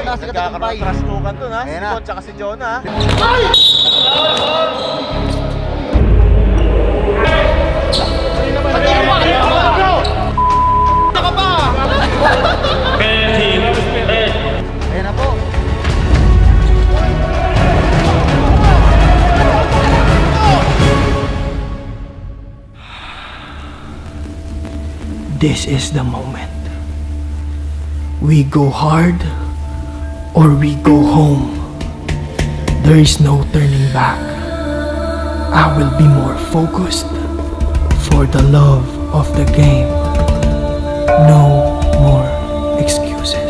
muna sa katagumpay. Trastukan dun ha. Ayan na. Sipon tsaka si Jonah. Ay! Naka pa! Ayan na po. This is the moment. We go hard or we go home. There is no turning back. I will be more focused for the love of the game. No more excuses.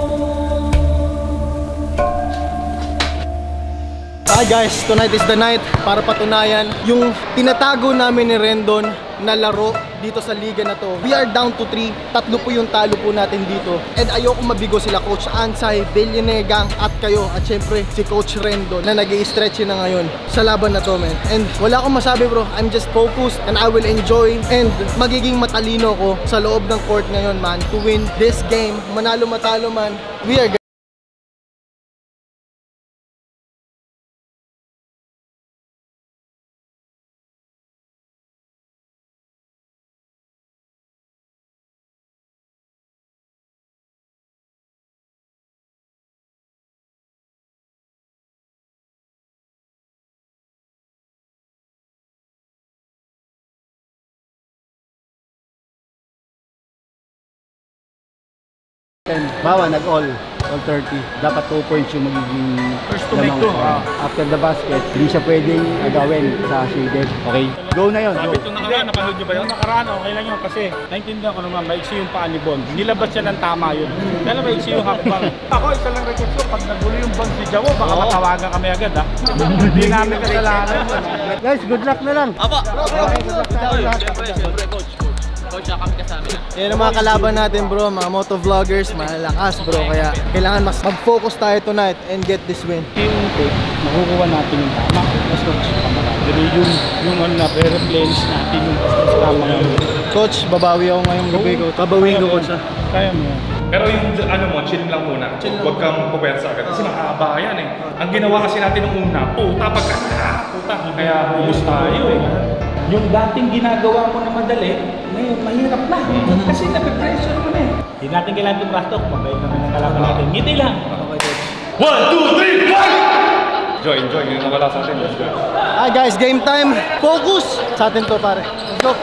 Hi guys, tonight is the night para patunayan yung tinatago namin ni Rendon na laro dito sa liga na to. We are down to 3. Tatlo po yung talo po natin dito. And ayoko mabigo sila Coach Ansay, Billionaire at kayo. At syempre si Coach Rendon na nag-i-stretch na ngayon sa laban na to, man. And wala akong masabi bro. I'm just focused and I will enjoy. And magiging matalino ko sa loob ng court ngayon, man. To win this game, manalo matalo man, we are Bawa nag-all 30. Dapat 2 points yung magiging first to make 2. After the basket, hindi siya pwedeng agawin sa shaded. Okay? Go na yun. Sabi ito nakaraan, napanood nyo ba yun? Nakaraan, okay lang yun kasi naintindihan ko naman, maiksi yung paa ni Bon. Nilabas siya ng tama yun. Dahil maiksi yung hakbang. Ako, isa lang record ko, pag nagulo yung bang si Jawo, baka matawagan kami agad ha. Hindi namin kasalanan. Guys, good luck na lang. Apa! Good luck sa lahat. Siyempre, Coach. Coach, kami kasama na. yan ang mga kalaban natin bro, mga motovloggers, malalakas bro. Kaya kailangan mas mag-focus tayo tonight and get this win. Yung take, makukuha natin yung tama. Mas coach, yung ano na, re-replenish natin yung tama ngayon. Coach, babawi ako ngayong gabi ko. Babawiin ko coach. Kaya mo yan. Pero yung ano mo, chill lang muna. Huwag kang pupersa agad. Kasi makakaba yan eh. Ang ginawa kasi natin nung una, puta pagka puta. Kaya ubus tayo eh. Yung dating ginagawa mo na madali, ngayon mahirap na. Kasi nape-pressure mo na eh. Hindi natin kailangan itong rastok. Mabait naman ang kalaban natin. Ngiti lang. 1, 2, 3, fight! Enjoy. Yung nawala sa atin. Let's go. Ah guys, game time. Focus sa atin to pare. Let's go.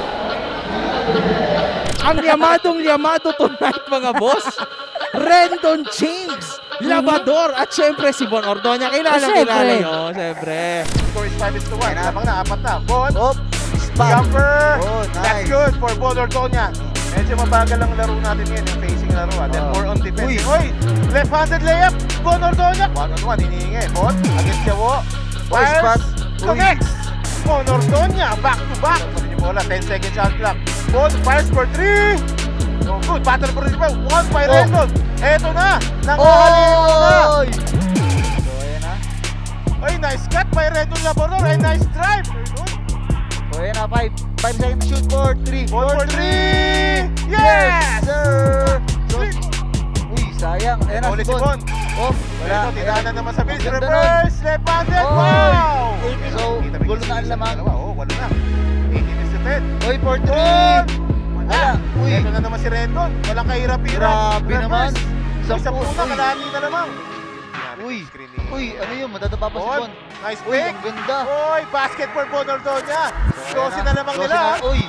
Ang yamadong-yamado tonight mga boss, Rendon James, Labador, at syempre si Bon Ordoña. Kilala nyo, syempre. Score is 5-1. Habang na, 4 na. Bon! Spot! Jumper! Oh, That's nice! good for Bon Ordoña. Medyo mabagal ang laro natin ngayon, yung facing laro. Then more on defense. Uy! Left-handed layup! Bon Ordoña! 1-on-1, hinihingi. Bon, against Jawo. Fires! Connects! Bon Ordoña, back-to-back. Sabi niyo bola, 10 seconds shot clock. Bon, fires for 3! So good, battle for 3 pa. 1 by Rendon. Eto na! Nangahalino na! So ayan na. Ay, nice cut by Rendon Labrador. Ay, nice drive. So ayan na, 5 seconds shoot for 3. 1 for 3! Yes! Sir! So, uy, sayang. Ayan na Ulit si si Bon. Bon. Oh, Ito, wala. tinanan naman sa base. Ganda Reverse, left-handed. Oy! Wow! So, gulo na ang lamang. Oo, walo na. 18 is to 10. Uy, for 3. Wala. Wala. Uy. Ito na naman si Rendon. Walang kahirap-hirap. Grabe naman. Sa Uy. puna, kalahati na naman. Uy, ano yun? Madadapa pa si Bon. Bon. Nice Uy, pick. ang ganda. Uy, basket for Bon Ordoña. Sosi na lamang Sosi nila. na. Uy.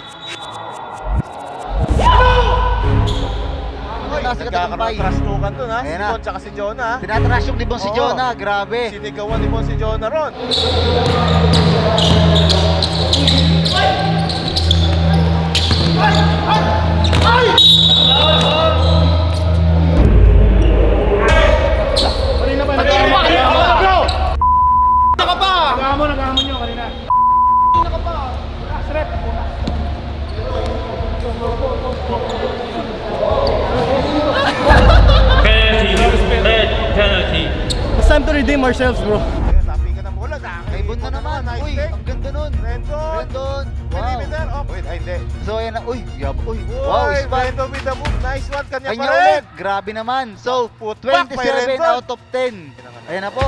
Uy, Nasa katagumpay. trastukan dun ha. Si Ayan na. Bon tsaka si Jonah. Tinatrash yung libon si Oo. Jonah. Grabe. Sinigawan ni Bon si Jonah ron. Nagamon nyo kanina. Last rep. It's time to redeem ourselves bro. Ayun, sabi ka ng bola. Kay Bon na naman. Nice Uy, pick. ang ganda nun. Rendon. Wow. Perimeter. Oh, wait, ay hindi. So ayan na. Uy, wow, Uy, spot. Rendon with the move. Nice one. Kanya Kanya pa rin. ulit. Grabe naman. So, Putbak by 27 Rendon. out of 10. Ayan na po.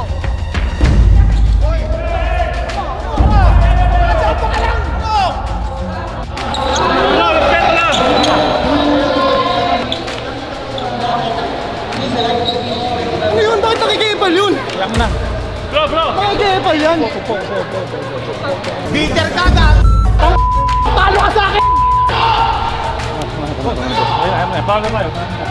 Ano yun? Bakit nakikipal yun? Alam na. Bro! Nakikipal yan. Bitter ka na. Talo ka sa akin! Ayun, bago tayo.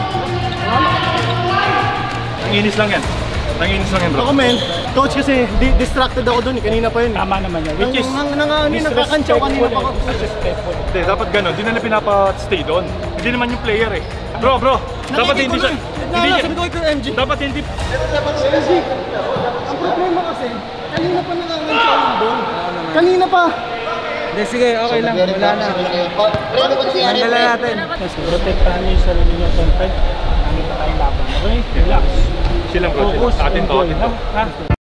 Nanginis lang yan. Bro. Ako men, coach kasi distracted ako dun kanina pa yun. Tama naman yan. Which is nakakantsaw kanina pa ako. disrespectful. Hindi, dapat ganun. Hindi na pinapa-stay doon. Hindi naman yung player eh. Bro, dapat hindi siya. Sabi ko kay MG. Dapat hindi. MG, ang problema kasi, kanina pa nakakantsaw yung doon. Kanina pa. Hindi, sige, okay lang. Wala na. Tanggalan natin. Mas protektahan niyo yung sarili niyo siyempre. Nandito pa tayong laban. Okay? Relax. Silang bro. Focus. Atin to. Enjoy, ha?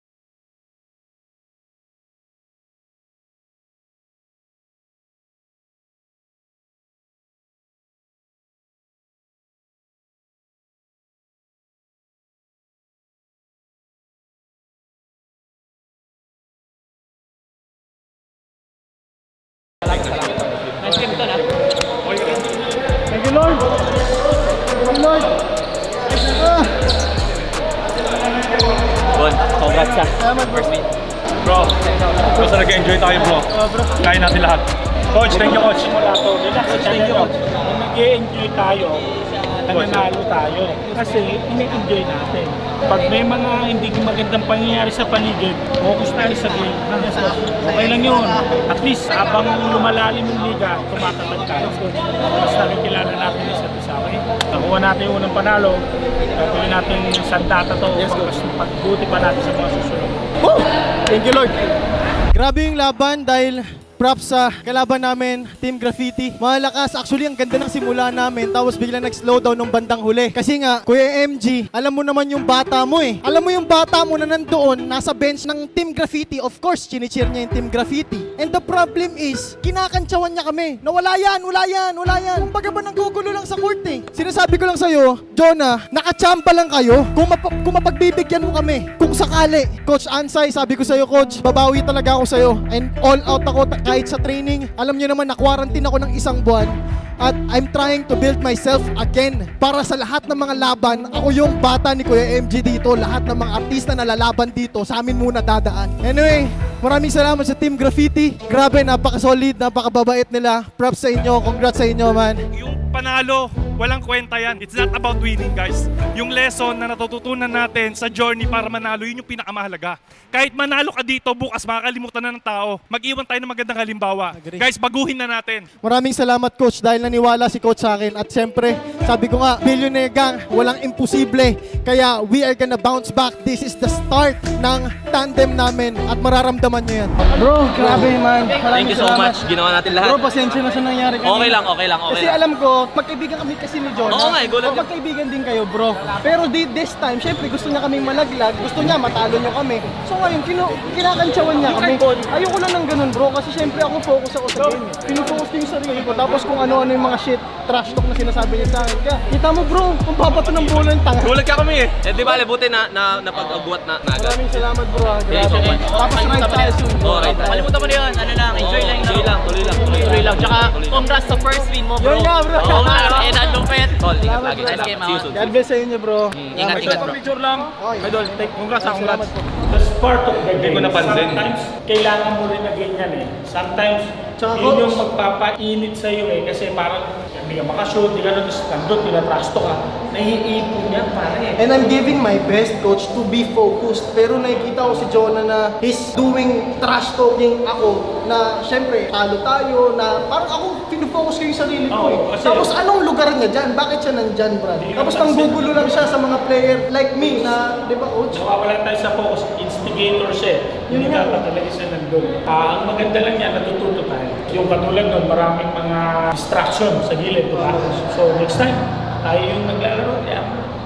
Thank you, Lord. Thank you, Lord. Bon, congrats sa Salamat, bro. Bro, basta nag-enjoy tayo bro. Kaya natin lahat. Coach, thank you coach. Wala to. Relax. Thank you. Kung nag-e-enjoy tayo, nananalo tayo. Kasi ini-enjoy natin. Pag may mga hindi magandang pangyayari sa paligid, focus tayo sa game. Okay lang yun. At least, habang lumalalim yung liga, tumatatag tayo. Mas nakikilala natin isa't isa. Okay? Nakuha natin yung unang panalo. Gagawin natin yung sandata to. Mas pagbuti pa natin sa mga susunod. Woo! Thank you, Lord. Grabe yung laban dahil props sa kalaban namin, Team Graffiti. Malakas. Actually, ang ganda ng simula namin. Tapos bigla nag-slow down nung bandang huli. Kasi nga, Kuya MG, alam mo naman yung bata mo eh. Alam mo yung bata mo na nandoon, nasa bench ng Team Graffiti. Of course, chinicheer niya yung Team Graffiti. And the problem is, kinakantsawan niya kami. Na wala yan. Kumbaga ba nanggugulo lang sa court eh. Sinasabi ko lang sa'yo, Jonah, nakachamba lang kayo. Kung mapagbibigyan mo kami. Kung sakali. Coach Ansay, sabi ko sa'yo, Coach, babawi talaga ako sa'yo. And all out ako kahit sa training. Alam niyo naman, na-quarantine ako ng 1 buwan. At I'm trying to build myself again. Para sa lahat ng mga laban, ako yung bata ni Kuya MG dito. Lahat ng mga artista na lalaban dito, sa amin muna dadaan. Anyway, maraming salamat sa Team Graffiti. Grabe, napaka-solid, napaka-babait nila. Props sa inyo, congrats sa inyo, man. Yung panalo, walang kwenta yan. It's not about winning, guys. Yung lesson na natututunan natin sa journey para manalo, yun yung pinakamahalaga. Kahit manalo ka dito, bukas makakalimutan na ng tao. Mag-iwan tayo ng magandang halimbawa. Agree. Guys, baguhin na natin. Maraming salamat, Coach, dahil naniwala si Coach sa akin. At syempre, sabi ko nga, Billionaire Gang, walang imposible. Kaya we are gonna bounce back. This is the start ng tandem namin at mararamdaman nyo yan. Bro, grabe man. Thank you so much. Ginawa natin lahat. Bro, pasensya na sa nangyari kanina. Okay lang. Kasi alam ko, magkaibigan kami kasi ni Jonah. Oo nga, gulat ka. Magkaibigan din kayo, bro. Pero this time, syempre gusto niya kaming malaglag. Gusto niya matalo niyo kami. So ngayon, kinakantsawan niya kami. Ayoko lang ng ganun, bro. Kasi syempre ako focus ako sa game. Pinufocus ko yung sarili ko. Tapos kung ano-ano yung mga shit, trash talk na sinasabi niya sa akin. Kaya, kita mo, bro, kung papato ng bola yung tanga. Gulat ka kami eh. Di ba, buti na napag-agwat na agad. Maraming salamat, bro. Yeah, so much. Tapos ride tayo soon. Oo, right. Kalimutan mo na yun, ano lang, enjoy lang. Tuloy lang. Tsaka, congrats sa first win mo, bro. Yun nga, bro. Oo nga, and ang lupit. Tol, ingat lagi. Nice game, See you soon. God bless sa inyo, bro. Ingat, bro. Picture lang. Idol, Congrats. That's part of the game. ko napansin. Sometimes, kailangan mo rin na ganyan eh. Sometimes, Tsaka, yun yung magpapainit sa'yo eh. Kasi parang, hindi ka makashoot, hindi ka nandun, tinatrasto ka. Naiipon yan, pare. And I'm giving my best, coach, to be focused. Pero nakikita ko si Jonah na he's doing trash talking ako na syempre, talo tayo, na parang ako pinufocus ko yung sarili ko eh. kasi- Tapos anong lugar niya dyan? Bakit siya nandyan, Brad? Tapos nanggugulo lang siya sa mga player like me na, di ba, coach? Nawawala tayo sa focus, instigator siya eh. Hindi Yun nga. dapat talaga siya nandun. Ang maganda lang niya, natututo tayo. Yung katulad nun, maraming mga distraction sa gilid, diba? So next time, tayo yung naglalaro. Yeah. Okay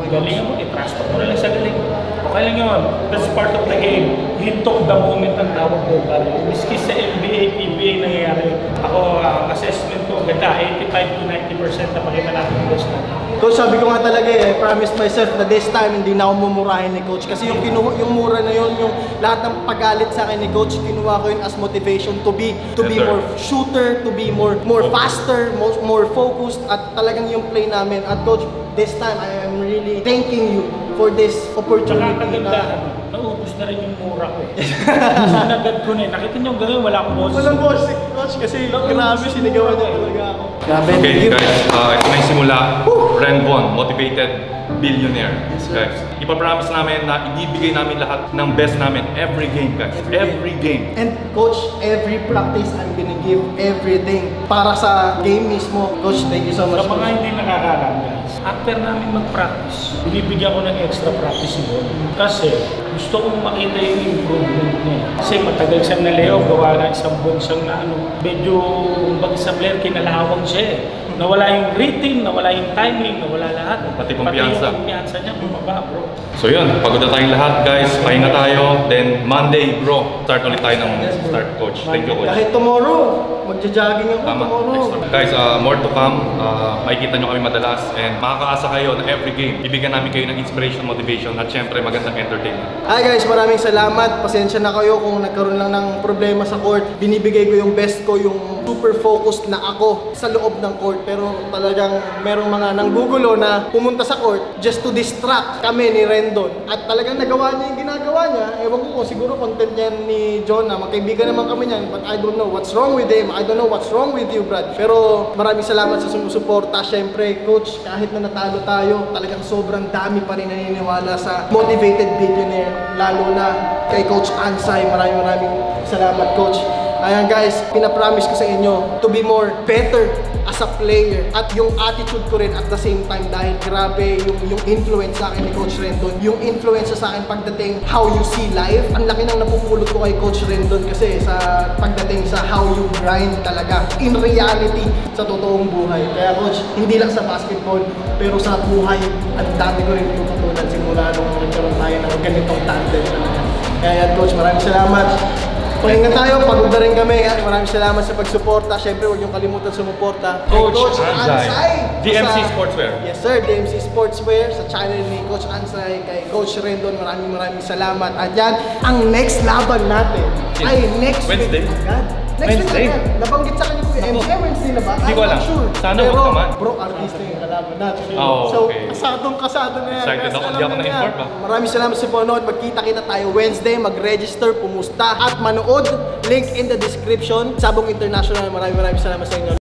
galingan mo, i-transport mo na lang sa galing. Okay lang yun. That's part of the game. He took the moment ang tawag ko. Miski sa NBA, PBA nangyayari. Ako, assessment ko, ganda, 85 to 90% na pakita natin yung best na. Coach, sabi ko nga talaga I promised myself na this time hindi na ako mumurahin ni Coach. Kasi yung mura na yun, yung lahat ng pagalit sa akin ni Coach, kinuha ko yun as motivation to be more shooter, to be more faster, more focused, at talagang yung play namin. At Coach, this time I am really thanking you for this opportunity. Tsaka kagandahan, naubos na rin yung mura ko. Sinagad ko na. Nakita niyo gano'n, wala akong boses. Walang boses, Coach, kasi grabe sinigawan niya talaga ako. Okay guys, ito na yung simula. Renvon, motivated billionaire. Guys, ipapromise namin na ibibigay namin lahat ng best namin every game, guys. Every game. And Coach, every practice I'm gonna give everything para sa game mismo. Coach, thank you so much. Sa mga hindi nakakalam, guys, after namin mag-practice, binibigyan ko ng extra practice doon. Kasi gusto kong makita yung improvement niya. Kasi matagal siyang naleo, gawa na isang buwan siyang na medyo kumbaga sa player, kinalawang siya eh. Nawala yung rhythm, nawala yung timing, nawala lahat. Pati kumpiyansa. Pati yung kumpiyansa niya, bumaba bro. So yun, pagod na tayong lahat guys, pahinga tayo. Then Monday bro, start ulit tayo ng start coach. Thank you coach. Kahit tomorrow, magja-jogging ako tomorrow. Guys, more to come. Makikita nyo kami madalas. And makakaasa kayo na every game, bibigyan namin kayo ng inspiration, motivation, at syempre magandang entertainment. Hi guys, maraming salamat. Pasensya na kayo kung nagkaroon lang ng problema sa court. Binibigay ko yung best ko, yung super focused na ako sa loob ng court. Pero talagang merong mga nanggugulo na pumunta sa court just to distract kami ni Rendon. At talagang nagawa niya yung ginagawa niya. Ewan ko kung siguro content yan ni John na magkaibigan naman kami niyan. But I don't know what's wrong with him. I don't know what's wrong with you, Brad. Pero maraming salamat sa sumusuporta. Siyempre, Coach, kahit na natalo tayo, talagang sobrang dami pa rin naniniwala sa motivated billionaire. Lalo na kay Coach Ansay. Maraming salamat, Coach. Ayan guys, pinapromise ko sa inyo to be more better as a player at yung attitude ko rin at the same time dahil grabe yung influence sa akin ni Coach Rendon, yung influence sa akin pagdating how you see life. Ang laki ng napupulot ko kay Coach Rendon kasi sa pagdating sa how you grind talaga in reality sa totoong buhay. Kaya Coach, hindi lang sa basketball pero sa buhay ang dami ko rin tututunan simula nung nagkaroon tayo ng ganitong tandem talaga. Kaya Coach, maraming salamat. Pahinga tayo, pagod na rin kami. Maraming salamat sa pagsuporta. Siyempre, huwag niyong kalimutan sumuporta. Coach Ansay, DMC Sportswear. Yes sir, DMC Sportswear. Sa channel ni Coach Ansay, kay Coach Rendon, maraming salamat. At yan, ang next laban natin ay next Wednesday. week agad. Next week agad. Nabanggit sa kanya po yung MC, Wednesday na ba? Hindi ko alam. Sure. Sana pero, wag naman. bro, artista yung kalaban natin. Oh, so, okay. kasado na yan. Excited ako, hindi ako na-inform ba? Maraming salamat sa panonood. Magkita-kita tayo Wednesday. Mag-register, pumusta at manood. Link in the description. Sabong International. Maraming salamat sa inyo.